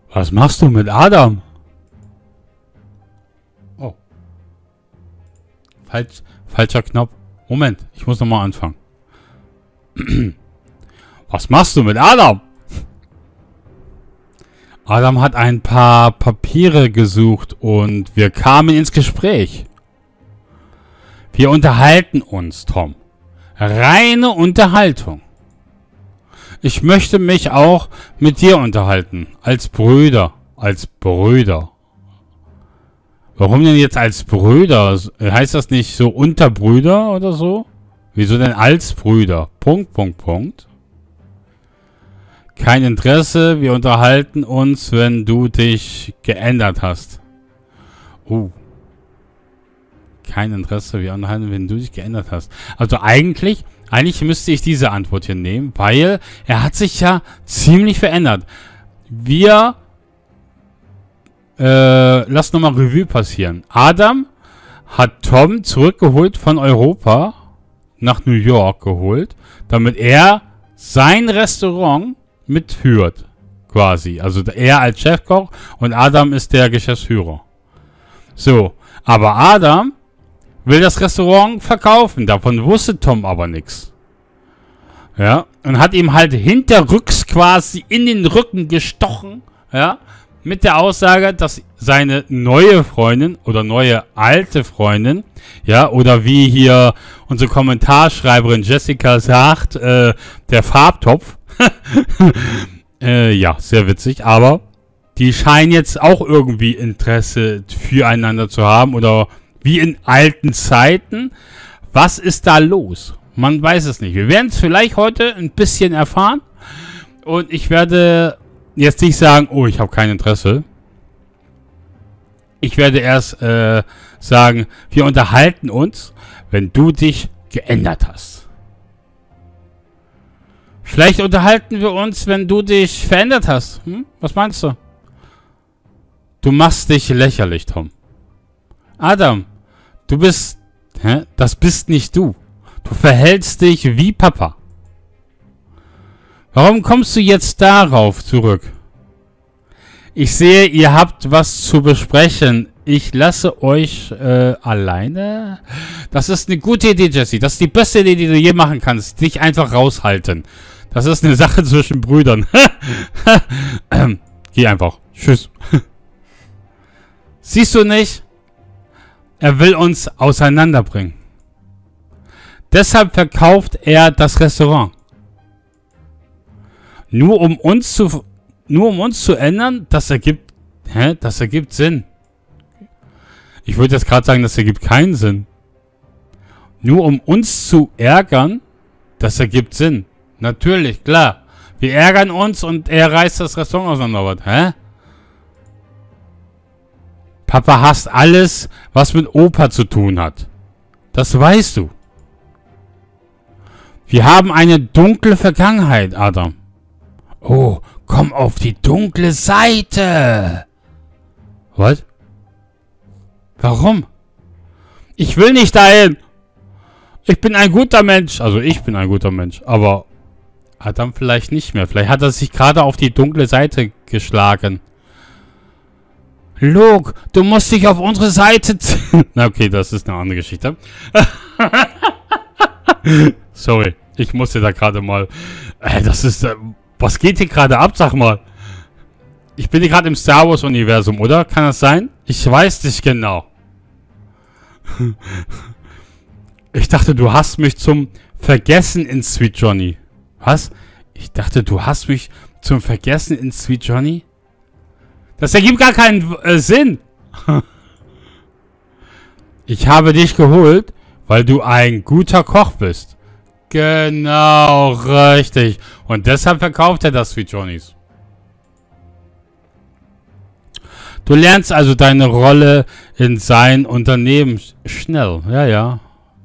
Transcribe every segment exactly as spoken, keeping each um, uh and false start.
Was machst du mit Adam? Oh. Falsch, falscher Knopf. Moment, ich muss nochmal anfangen. Was machst du mit Adam? Adam hat ein paar Papiere gesucht und wir kamen ins Gespräch. Wir unterhalten uns, Tom. Reine Unterhaltung. Ich möchte mich auch mit dir unterhalten. Als Brüder. Als Brüder. Warum denn jetzt als Brüder? Heißt das nicht so Unterbrüder oder so? Wieso denn als Brüder? Punkt, Punkt, Punkt. Kein Interesse, wir unterhalten uns, wenn du dich geändert hast. Oh. Kein Interesse, wir unterhalten, wenn du dich geändert hast. Also eigentlich, eigentlich müsste ich diese Antwort hier nehmen, weil er hat sich ja ziemlich verändert. Wir, äh, lass nochmal Revue passieren. Adam hat Tom zurückgeholt von Europa, nach New York geholt, damit er sein Restaurant mitführt, quasi. Also er als Chefkoch und Adam ist der Geschäftsführer. So, aber Adam will das Restaurant verkaufen. Davon wusste Tom aber nichts. Ja, und hat ihm halt hinterrücks quasi in den Rücken gestochen, ja, mit der Aussage, dass seine neue Freundin oder neue alte Freundin, ja, oder wie hier unsere Kommentarschreiberin Jessica sagt, äh, der Farbtopf, äh, ja, sehr witzig, aber die scheinen jetzt auch irgendwie Interesse füreinander zu haben oder wie in alten Zeiten. Was ist da los? Man weiß es nicht. Wir werden es vielleicht heute ein bisschen erfahren und ich werde jetzt nicht sagen, oh, ich habe kein Interesse. Ich werde erst äh, sagen, wir unterhalten uns, wenn du dich geändert hast. Vielleicht unterhalten wir uns, wenn du dich verändert hast. Hm? Was meinst du? Du machst dich lächerlich, Tom. Adam, du bist... Hä? Das bist nicht du. Du verhältst dich wie Papa. Warum kommst du jetzt darauf zurück? Ich sehe, ihr habt was zu besprechen. Ich lasse euch äh, alleine. Das ist eine gute Idee, Jesse. Das ist die beste Idee, die du je machen kannst. Dich einfach raushalten. Das ist eine Sache zwischen Brüdern. ähm, geh einfach. Tschüss. Siehst du nicht? Er will uns auseinanderbringen. Deshalb verkauft er das Restaurant. Nur um uns zu... Nur um uns zu ändern, das ergibt... Hä? Das ergibt Sinn. Ich würde jetzt gerade sagen, das ergibt keinen Sinn. Nur um uns zu ärgern, das ergibt Sinn. Natürlich, klar. Wir ärgern uns und er reißt das Restaurant auseinander. Hä? Papa hasst alles, was mit Opa zu tun hat. Das weißt du. Wir haben eine dunkle Vergangenheit, Adam. Oh, komm auf die dunkle Seite. Was? Warum? Ich will nicht dahin. Ich bin ein guter Mensch. Also ich bin ein guter Mensch. Aber Adam vielleicht nicht mehr. Vielleicht hat er sich gerade auf die dunkle Seite geschlagen. Luke, du musst dich auf unsere Seite ziehen. Na okay, das ist eine andere Geschichte. Sorry, ich musste da gerade mal... Äh, das ist... Äh, was geht hier gerade ab, sag mal? Ich bin hier gerade im Star Wars Universum, oder? Kann das sein? Ich weiß nicht genau. Ich dachte, du hast mich zum Vergessen in Sweet Johnny. Was? Ich dachte, du hast mich zum Vergessen in Sweet Johnny? Das ergibt gar keinen äh, Sinn. Ich habe dich geholt, weil du ein guter Koch bist. Genau, richtig. Und deshalb verkauft er das Sweet Johnny's. Du lernst also deine Rolle in sein Unternehmen schnell. Ja, ja.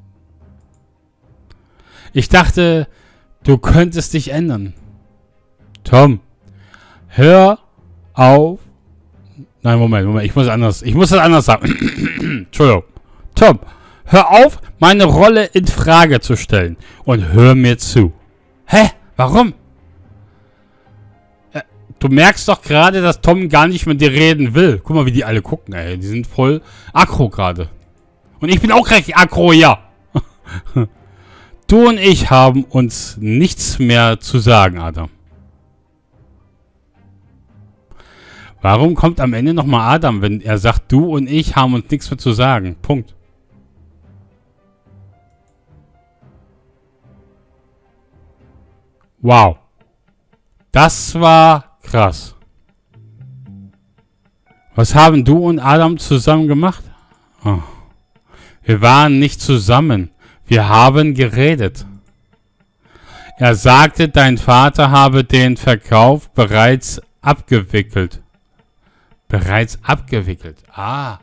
Ich dachte, du könntest dich ändern. Tom, hör auf. Nein, Moment, Moment. Ich muss anders. Ich muss das anders sagen. Entschuldigung. Tom, hör auf, meine Rolle in Frage zu stellen. Und hör mir zu. Hä? Warum? Du merkst doch gerade, dass Tom gar nicht mit dir reden will. Guck mal, wie die alle gucken, ey. Die sind voll aggro gerade. Und ich bin auch recht aggro, ja. Du und ich haben uns nichts mehr zu sagen, Adam. Warum kommt am Ende nochmal Adam, wenn er sagt, du und ich haben uns nichts mehr zu sagen? Punkt. Wow. Das war krass. Was haben du und Adam zusammen gemacht? Oh. Wir waren nicht zusammen. Wir haben geredet. Er sagte, dein Vater habe den Verkauf bereits abgewickelt. Bereits abgewickelt. Ah.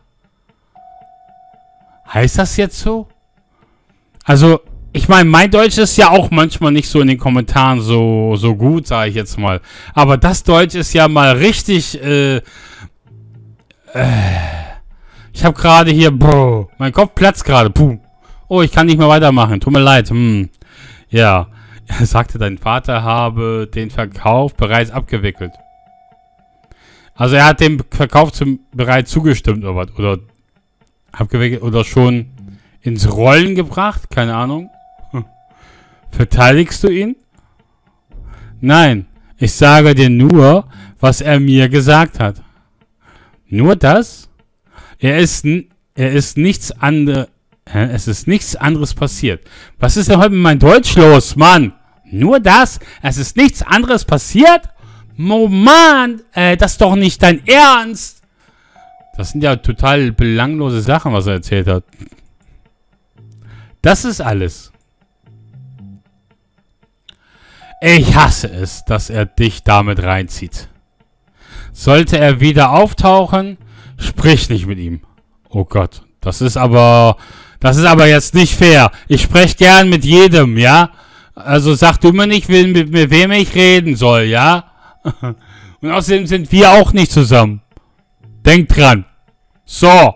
Heißt das jetzt so? Also, ich meine, mein Deutsch ist ja auch manchmal nicht so in den Kommentaren so, so gut, sage ich jetzt mal. Aber das Deutsch ist ja mal richtig, äh, äh, ich habe gerade hier, boah, mein Kopf platzt gerade, puh. Oh, ich kann nicht mehr weitermachen, tut mir leid, hm. Ja, er sagte, dein Vater habe den Verkauf bereits abgewickelt. Also er hat dem Verkauf zum, bereits zugestimmt oder was, oder abgewickelt, oder schon ins Rollen gebracht, keine Ahnung. Hm. Verteidigst du ihn? Nein, ich sage dir nur, was er mir gesagt hat. Nur das? Er ist, er ist nichts anderes, es ist nichts anderes passiert. Was ist denn heute mit meinem Deutsch los, Mann? Nur das? Es ist nichts anderes passiert? Oh Mann, äh, das ist doch nicht dein Ernst. Das sind ja total belanglose Sachen, was er erzählt hat. Das ist alles. Ich hasse es, dass er dich damit reinzieht. Sollte er wieder auftauchen, sprich nicht mit ihm. Oh Gott, das ist aber, das ist aber jetzt nicht fair. Ich spreche gern mit jedem, ja? Also sag du mir nicht, mit, mit wem ich reden soll, ja? Und außerdem sind wir auch nicht zusammen. Denk dran. So.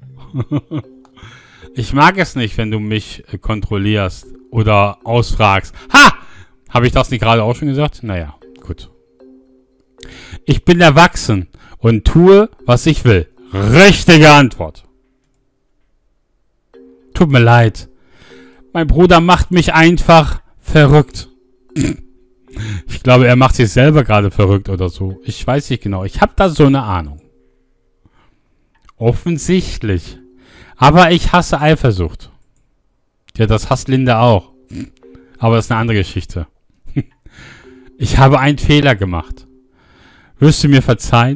Ich mag es nicht, wenn du mich äh, kontrollierst oder ausfragst. Ha! Habe ich das nicht gerade auch schon gesagt? Naja, gut. Ich bin erwachsen und tue, was ich will. Richtige Antwort. Tut mir leid. Mein Bruder macht mich einfach verrückt. Ich glaube, er macht sich selber gerade verrückt oder so. Ich weiß nicht genau. Ich habe da so eine Ahnung. Offensichtlich. Aber ich hasse Eifersucht. Ja, das hasst Linda auch. Aber das ist eine andere Geschichte. Ich habe einen Fehler gemacht. Wirst du mir verzeihen?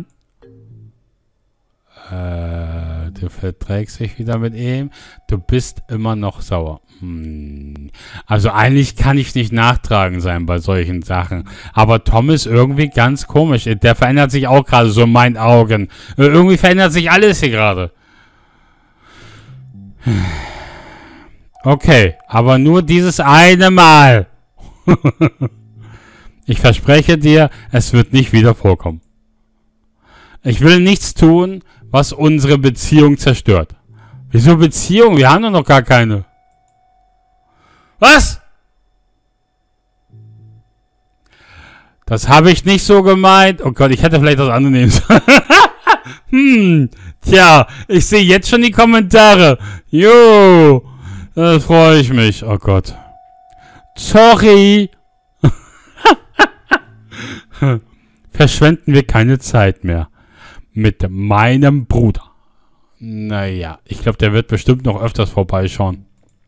Äh, du verträgst dich wieder mit ihm. Du bist immer noch sauer. Hm. Also eigentlich kann ich nicht nachtragend sein bei solchen Sachen. Aber Tom ist irgendwie ganz komisch. Der verändert sich auch gerade so in meinen Augen. Irgendwie verändert sich alles hier gerade. Okay, aber nur dieses eine Mal. Ich verspreche dir, es wird nicht wieder vorkommen. Ich will nichts tun, was unsere Beziehung zerstört. Wieso Beziehung? Wir haben doch noch gar keine. Was? Das habe ich nicht so gemeint. Oh Gott, ich hätte vielleicht das andere nehmen sollen. Hm, tja, ich sehe jetzt schon die Kommentare. Jo, da freue ich mich. Oh Gott. Sorry. Verschwenden wir keine Zeit mehr. Mit meinem Bruder. Naja, ich glaube, der wird bestimmt noch öfters vorbeischauen.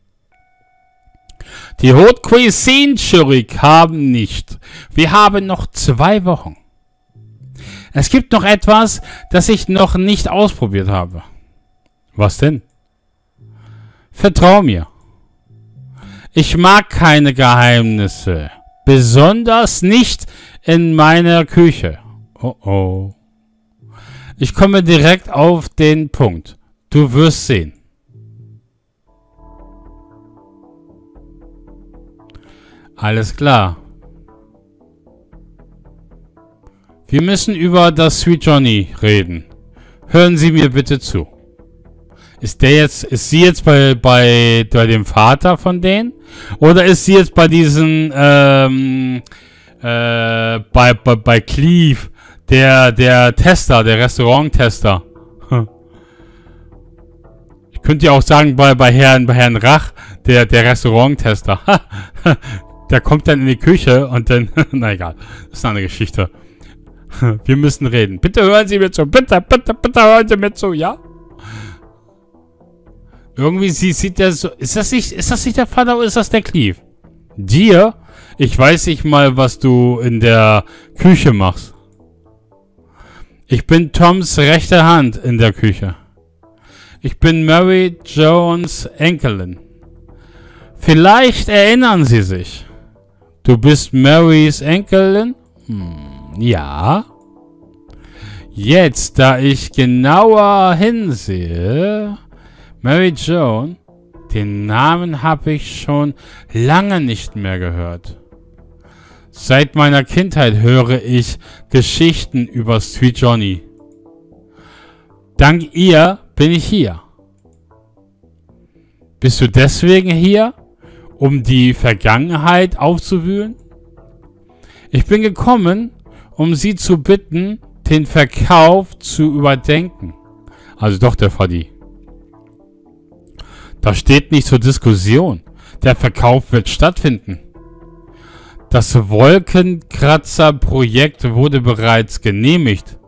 Die Haute Cuisine Jury haben nicht. Wir haben noch zwei Wochen. Es gibt noch etwas, das ich noch nicht ausprobiert habe. Was denn? Vertrau mir. Ich mag keine Geheimnisse. Besonders nicht in meiner Küche. Oh oh. Ich komme direkt auf den Punkt. Du wirst sehen. Alles klar. Wir müssen über das Sweet Johnny reden. Hören Sie mir bitte zu. Ist der jetzt, ist sie jetzt bei, bei, bei dem Vater von denen? Oder ist sie jetzt bei diesen, ähm, äh, bei, bei, bei Cleve, Der, der Tester, der Restauranttester. Ich könnte ja auch sagen, bei, bei, Herrn, bei Herrn Rach, der, der Restauranttester. Der kommt dann in die Küche und dann... Na egal, das ist eine andere Geschichte. Wir müssen reden. Bitte hören Sie mir zu. Bitte, bitte, bitte hören Sie mir zu, ja? Irgendwie sie, sieht der so... Ist das nicht, ist das nicht der Vater oder ist das der Cleve? Dir? Ich weiß nicht mal, was du in der Küche machst. Ich bin Toms rechte Hand in der Küche. Ich bin Mary Jones Enkelin. Vielleicht erinnern Sie sich. Du bist Marys Enkelin? Hm, ja. Jetzt, da ich genauer hinsehe... Mary Joan, den Namen habe ich schon lange nicht mehr gehört. Seit meiner Kindheit höre ich Geschichten über Sweet Johnny. Dank ihr bin ich hier. Bist du deswegen hier, um die Vergangenheit aufzuwühlen? Ich bin gekommen, um Sie zu bitten, den Verkauf zu überdenken. Also doch der Fadi. Das steht nicht zur Diskussion. Der Verkauf wird stattfinden. Das Wolkenkratzer-Projekt wurde bereits genehmigt.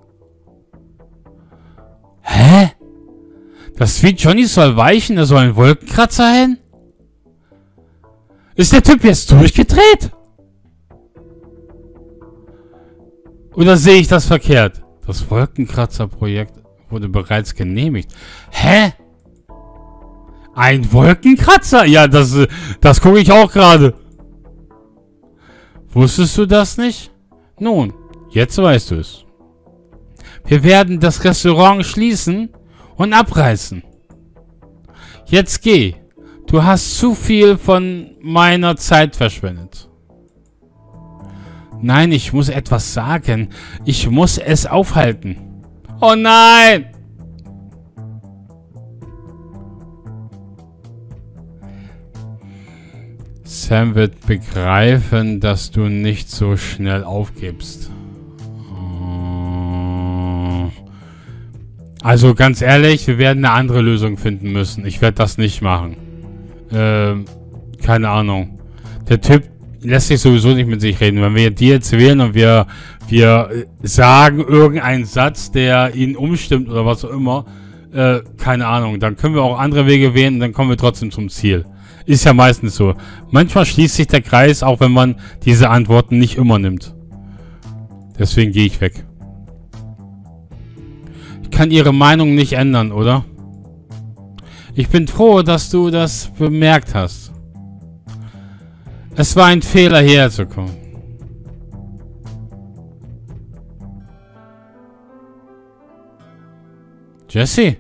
Hä? Das Sweet Johnny soll weichen, da soll ein Wolkenkratzer hin? Ist der Typ jetzt durchgedreht? Oder sehe ich das verkehrt? Das Wolkenkratzer-Projekt wurde bereits genehmigt. Hä? Ein Wolkenkratzer? Ja, das, das gucke ich auch gerade. Wusstest du das nicht? Nun, jetzt weißt du es. Wir werden das Restaurant schließen und abreißen. Jetzt geh. Du hast zu viel von meiner Zeit verschwendet. Nein, ich muss etwas sagen. Ich muss es aufhalten. Oh nein! Sam wird begreifen, dass du nicht so schnell aufgibst. Also ganz ehrlich, wir werden eine andere Lösung finden müssen. Ich werde das nicht machen. Ähm, keine Ahnung. Der Typ lässt sich sowieso nicht mit sich reden. Wenn wir die jetzt wählen und wir, wir sagen irgendeinen Satz, der ihn umstimmt oder was auch immer, äh, keine Ahnung. Dann können wir auch andere Wege wählen und dann kommen wir trotzdem zum Ziel. Ist ja meistens so. Manchmal schließt sich der Kreis, auch wenn man diese Antworten nicht immer nimmt. Deswegen gehe ich weg. Ich kann Ihre Meinung nicht ändern, oder? Ich bin froh, dass du das bemerkt hast. Es war ein Fehler, hierher zu kommen. Jesse?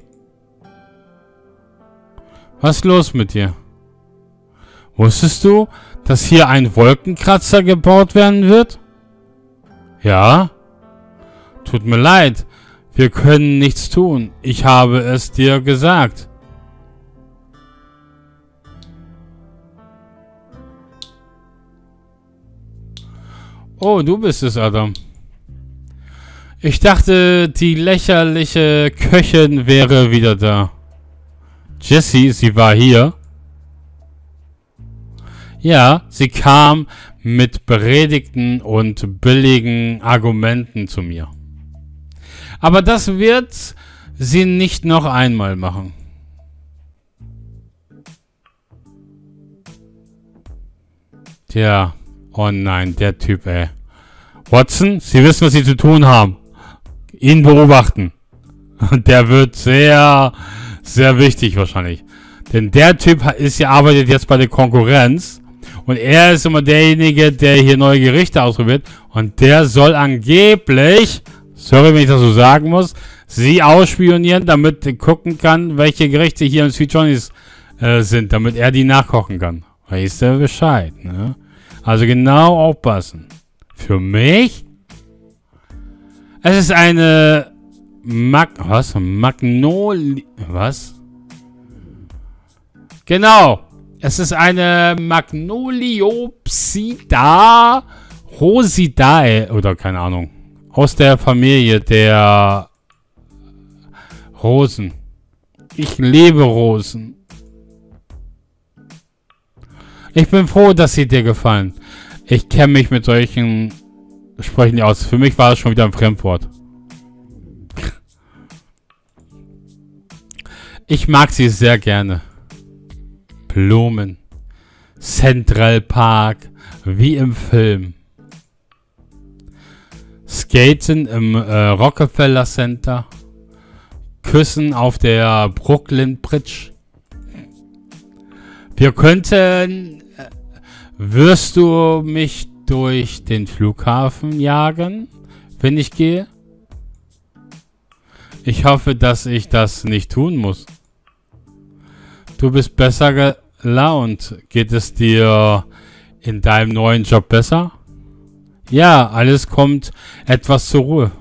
Was ist los mit dir? Wusstest du, dass hier ein Wolkenkratzer gebaut werden wird? Ja? Tut mir leid. Wir können nichts tun. Ich habe es dir gesagt. Oh, du bist es, Adam. Ich dachte, die lächerliche Köchin wäre wieder da. Jessie, sie war hier. Ja, sie kam mit beredigten und billigen Argumenten zu mir. Aber das wird sie nicht noch einmal machen. Tja, oh nein, der Typ, ey. Watson, Sie wissen, was Sie zu tun haben. Ihn beobachten. Und der wird sehr, sehr wichtig wahrscheinlich. Denn der Typ ist ja, arbeitet jetzt bei der Konkurrenz. Und er ist immer derjenige, der hier neue Gerichte ausprobiert. Und der soll angeblich, sorry, wenn ich das so sagen muss, sie ausspionieren, damit er gucken kann, welche Gerichte hier im Sweet Johnny's äh, sind, damit er die nachkochen kann. Weißt du Bescheid, ne? Also genau aufpassen. Für mich? Es ist eine Mag... Was? Magnolie... Was? Genau. Es ist eine Magnoliopsida Rosidae, oder keine Ahnung. aus der Familie der Rosen. Ich liebe Rosen. Ich bin froh, dass sie dir gefallen. Ich kenne mich mit solchen Sprüchen nicht aus. Für mich war das schon wieder ein Fremdwort. Ich mag sie sehr gerne. Blumen. Central Park. Wie im Film. Skaten im äh, Rockefeller Center. Küssen auf der Brooklyn Bridge. Wir könnten... Äh, wirst du mich durch den Flughafen jagen, wenn ich gehe? Ich hoffe, dass ich das nicht tun muss. Du bist besser gelaunt. Geht es dir in deinem neuen Job besser? Ja, alles kommt etwas zur Ruhe.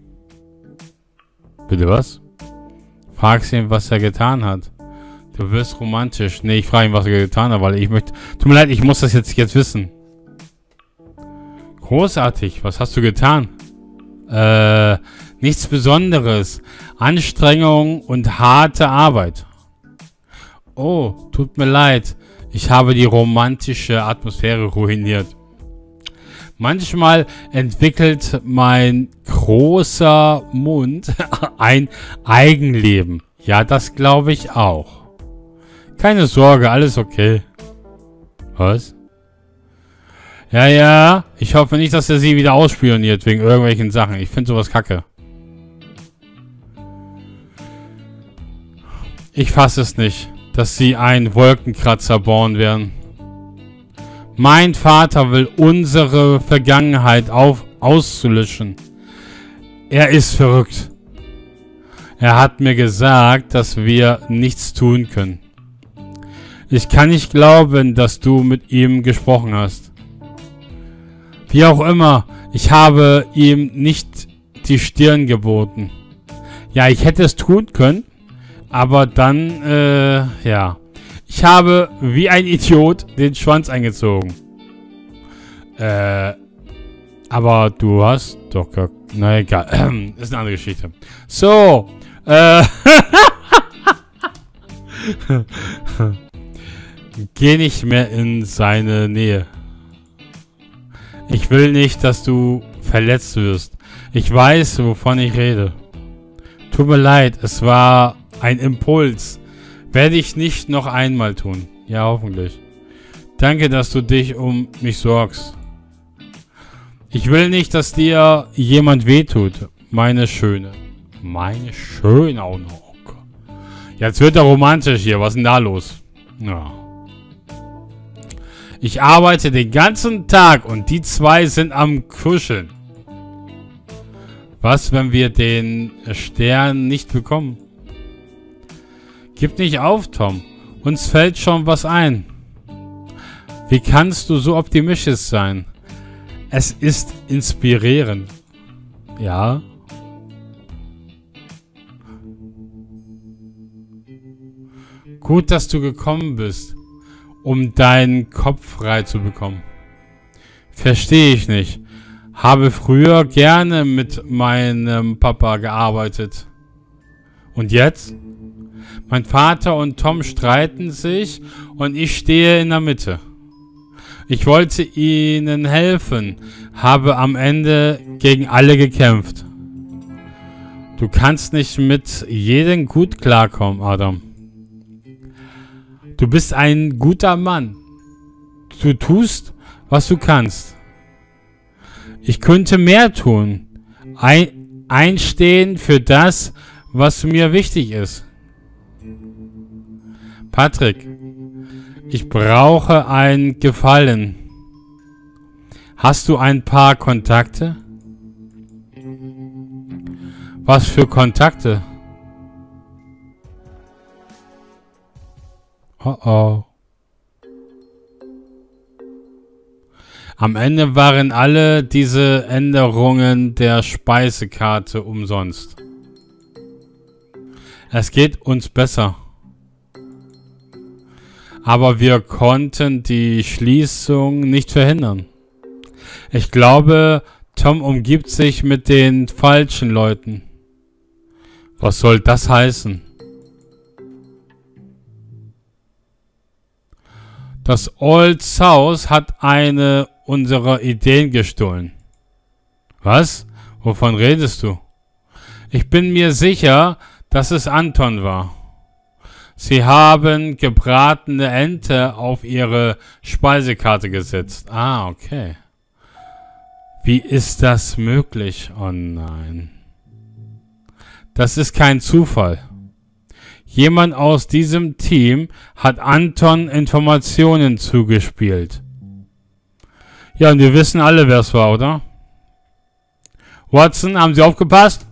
Bitte was? Fragst ihn, was er getan hat. Du wirst romantisch. Nee, ich frage ihn, was er getan hat, weil ich möchte... Tut mir leid, ich muss das jetzt, jetzt wissen. Großartig. Was hast du getan? Äh, nichts Besonderes. Anstrengung und harte Arbeit. Oh, tut mir leid. Ich habe die romantische Atmosphäre ruiniert. Manchmal entwickelt mein großer Mund ein Eigenleben. Ja, das glaube ich auch. Keine Sorge, alles okay. Was? Ja, ja. Ich hoffe nicht, dass er sie wieder ausspioniert wegen irgendwelchen Sachen. Ich finde sowas kacke. Ich fasse es nicht, dass sie einen Wolkenkratzer bauen werden. Mein Vater will unsere Vergangenheit auf, auszulöschen. Er ist verrückt. Er hat mir gesagt, dass wir nichts tun können. Ich kann nicht glauben, dass du mit ihm gesprochen hast. Wie auch immer, ich habe ihm nicht die Stirn geboten. Ja, ich hätte es tun können, aber dann, äh, ja... Ich habe wie ein Idiot den Schwanz eingezogen. Äh, aber du hast doch gar... Na egal, ist eine andere Geschichte. So, äh... Geh nicht mehr in seine Nähe. Ich will nicht, dass du verletzt wirst. Ich weiß, wovon ich rede. Tut mir leid, es war ein Impuls. Werde ich nicht noch einmal tun. Ja, hoffentlich. Danke, dass du dich um mich sorgst. Ich will nicht, dass dir jemand wehtut. Meine Schöne. Meine Schöne auch noch. Jetzt wird er romantisch hier. Was ist denn da los? Ja. Ich arbeite den ganzen Tag und die zwei sind am Kuscheln. Was, wenn wir den Stern nicht bekommen? Gib nicht auf, Tom. Uns fällt schon was ein. Wie kannst du so optimistisch sein? Es ist inspirierend. Ja. Gut, dass du gekommen bist, um deinen Kopf frei zu bekommen. Verstehe ich nicht. Habe früher gerne mit meinem Papa gearbeitet. Und jetzt? Mein Vater und Tom streiten sich und ich stehe in der Mitte. Ich wollte ihnen helfen, habe am Ende gegen alle gekämpft. Du kannst nicht mit jedem gut klarkommen, Adam. Du bist ein guter Mann. Du tust, was du kannst. Ich könnte mehr tun. Ein, einstehen für das, was mir wichtig ist. Patrick, ich brauche einen Gefallen. Hast du ein paar Kontakte? Was für Kontakte? Oh oh. Am Ende waren alle diese Änderungen der Speisekarte umsonst. Es geht uns besser. Aber wir konnten die Schließung nicht verhindern. Ich glaube, Tom umgibt sich mit den falschen Leuten. Was soll das heißen? Das Old South hat eine unserer Ideen gestohlen. Was? Wovon redest du? Ich bin mir sicher, dass es Anton war. Sie haben gebratene Ente auf ihre Speisekarte gesetzt. Ah, okay. Wie ist das möglich? Oh nein. Das ist kein Zufall. Jemand aus diesem Team hat Anton Informationen zugespielt. Ja, und wir wissen alle, wer es war, oder? Watson, haben Sie aufgepasst?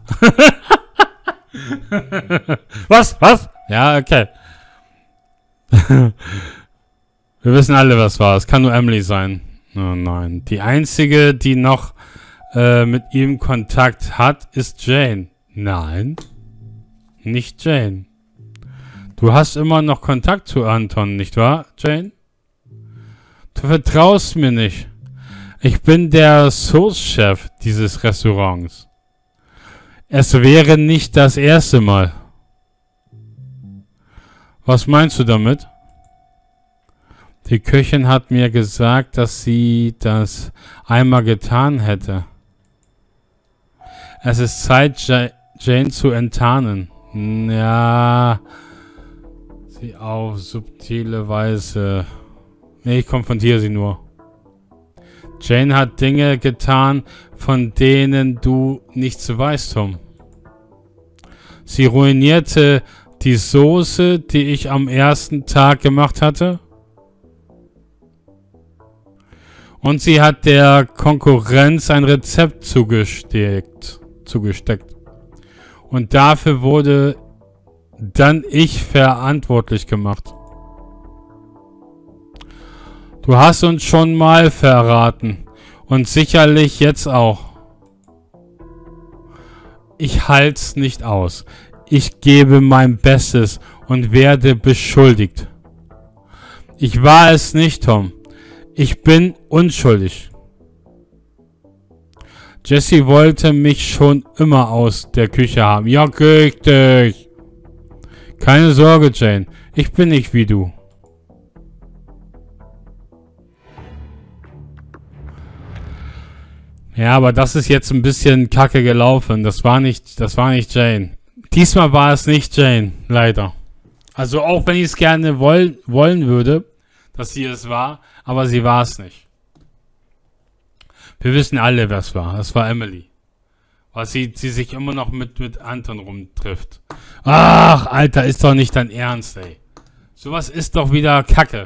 Was? Was? Ja, okay. Wir wissen alle, wer es war. Es kann nur Emily sein. Oh nein. Die einzige, die noch äh, mit ihm Kontakt hat, ist Jane. Nein. Nicht Jane. Du hast immer noch Kontakt zu Anton, nicht wahr, Jane? Du vertraust mir nicht. Ich bin der Sauce-Chef dieses Restaurants. Es wäre nicht das erste Mal. Was meinst du damit? Die Köchin hat mir gesagt, dass sie das einmal getan hätte. Es ist Zeit, ja- Jane zu enttarnen. Ja, sie auf subtile Weise. Nee, ich konfrontiere sie nur. Jane hat Dinge getan, von denen du nichts weißt, Tom. Sie ruinierte die Soße, die ich am ersten Tag gemacht hatte. Und sie hat der Konkurrenz ein Rezept zugesteckt. zugesteckt. Und dafür wurde dann ich verantwortlich gemacht. Du hast uns schon mal verraten. Und sicherlich jetzt auch. Ich halt's nicht aus. Ich gebe mein Bestes und werde beschuldigt. Ich war es nicht, Tom. Ich bin unschuldig. Jesse wollte mich schon immer aus der Küche haben. Ja, richtig. Keine Sorge, Jane. Ich bin nicht wie du. Ja, aber das ist jetzt ein bisschen kacke gelaufen. Das war nicht, das war nicht Jane. Diesmal war es nicht Jane, leider. Also auch wenn ich es gerne woll, wollen würde, dass sie es war, aber sie war es nicht. Wir wissen alle, wer es war. Es war Emily. Weil sie, sie sich immer noch mit, mit Anton rumtrifft. Ach, Alter, ist doch nicht dein Ernst, ey. Sowas ist doch wieder Kacke.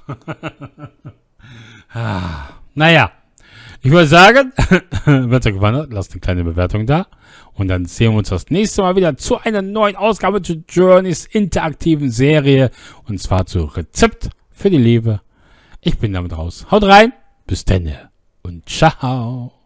ah, naja. Ich würde sagen, wenn es euch gefallen hat, lasst eine kleine Bewertung da. Und dann sehen wir uns das nächste Mal wieder zu einer neuen Ausgabe zu Journeys interaktiven Serie. Und zwar zu Rezept für die Liebe. Ich bin damit raus. Haut rein. Bis dann. Und ciao.